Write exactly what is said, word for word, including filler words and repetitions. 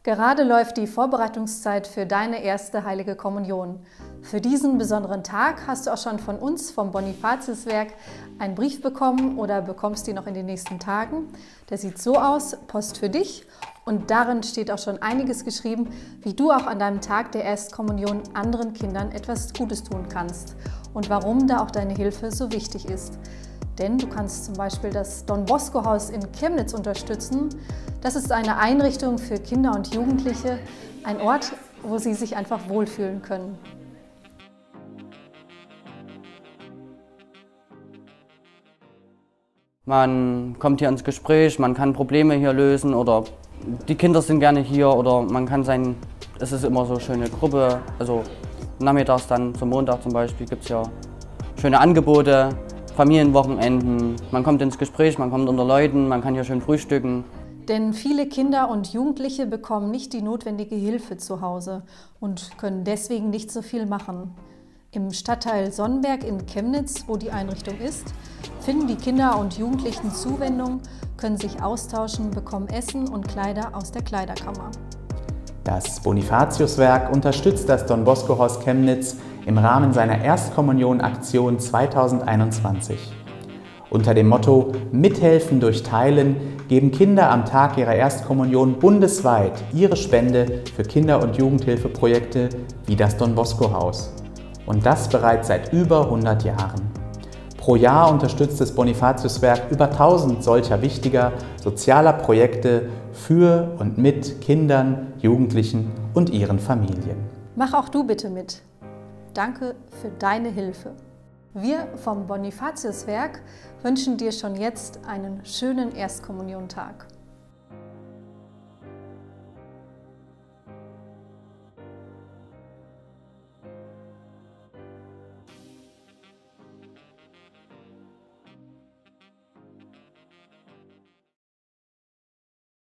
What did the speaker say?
Gerade läuft die Vorbereitungszeit für deine erste Heilige Kommunion. Für diesen besonderen Tag hast du auch schon von uns vom Bonifatiuswerk einen Brief bekommen oder bekommst ihn noch in den nächsten Tagen. Der sieht so aus: Post für dich, und darin steht auch schon einiges geschrieben, wie du auch an deinem Tag der Erstkommunion anderen Kindern etwas Gutes tun kannst und warum da auch deine Hilfe so wichtig ist. Denn du kannst zum Beispiel das Don Bosco Haus in Chemnitz unterstützen. Das ist eine Einrichtung für Kinder und Jugendliche, ein Ort, wo sie sich einfach wohlfühlen können. Man kommt hier ins Gespräch, man kann Probleme hier lösen oder die Kinder sind gerne hier oder man kann sein, es ist immer so eine schöne Gruppe, also nachmittags dann zum Montag zum Beispiel gibt es ja schöne Angebote. Familienwochenenden, man kommt ins Gespräch, man kommt unter Leuten, man kann hier schön frühstücken. Denn viele Kinder und Jugendliche bekommen nicht die notwendige Hilfe zu Hause und können deswegen nicht so viel machen. Im Stadtteil Sonnenberg in Chemnitz, wo die Einrichtung ist, finden die Kinder und Jugendlichen Zuwendung, können sich austauschen, bekommen Essen und Kleider aus der Kleiderkammer. Das Bonifatiuswerk unterstützt das Don Bosco Haus Chemnitz im Rahmen seiner Erstkommunion-Aktion zweitausendeinundzwanzig. Unter dem Motto Mithelfen durch Teilen geben Kinder am Tag ihrer Erstkommunion bundesweit ihre Spende für Kinder- und Jugendhilfeprojekte wie das Don Bosco Haus. Und das bereits seit über hundert Jahren. Pro Jahr unterstützt das Bonifatiuswerk über tausend solcher wichtiger sozialer Projekte für und mit Kindern, Jugendlichen und ihren Familien. Mach auch du bitte mit. Danke für deine Hilfe. Wir vom Bonifatiuswerk wünschen dir schon jetzt einen schönen Erstkommuniontag.